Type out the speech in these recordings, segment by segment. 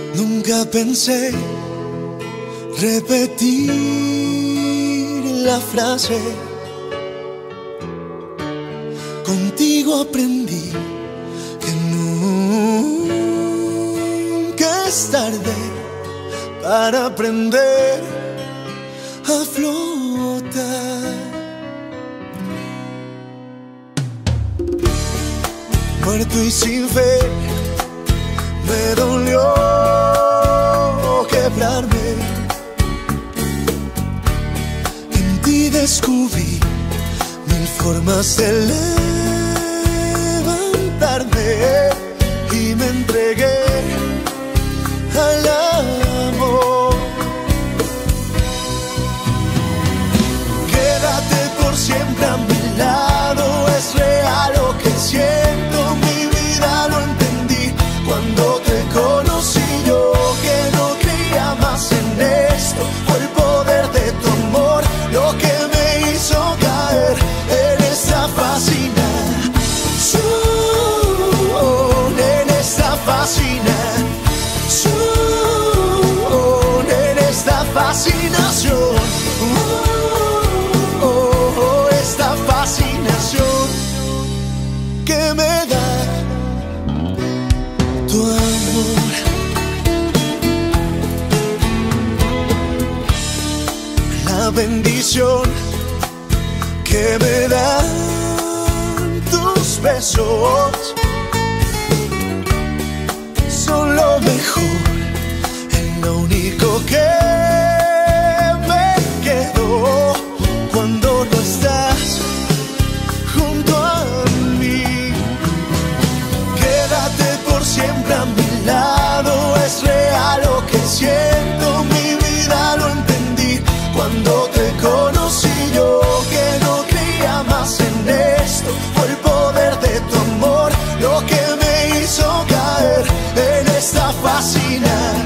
Nunca pensé repetir la frase. Contigo aprendí que nunca es tarde para aprender a flotar. Muerto y sin fe, me dolió quebrarme. En ti descubrí mil formas de levantarme y me entregué al amor. Quédate por siempre a mi lado, es real lo que siento, mi vida lo entendí cuando te conocí. Yo que no creía más en esto, fue el poder de tu amor lo que me hizo caer en esta fascinación, en esta fascinación, en esta fascinación, esta fascinación que me da tu amor. La bendición que me dan tus besos son lo mejor, es lo único que me quedó cuando no estás junto a mí. Quédate por siempre a mi lado, es real lo que siento, mi vida lo entendí cuando te conocí. Yo que no creía más en esto, fue el poder de tu amor lo que me hizo caer en esta fascinación,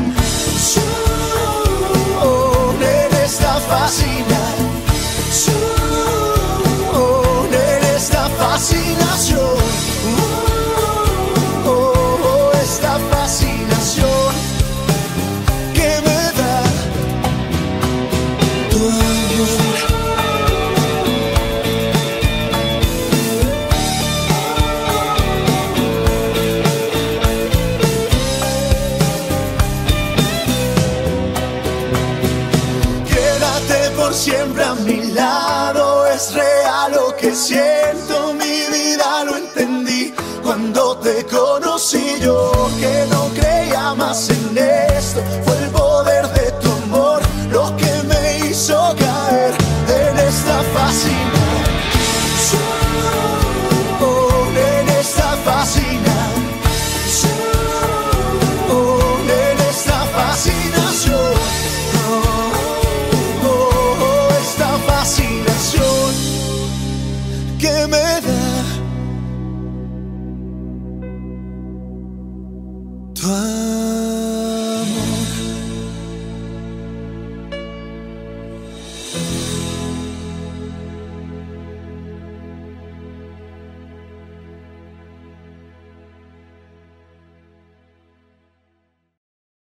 en esta fascinación, en esta fascinación, esta fascinación que me da tu amor. Quédate por siempre a mi lado, es real lo que siento, mi vida lo entendí cuando te conocí. Yo que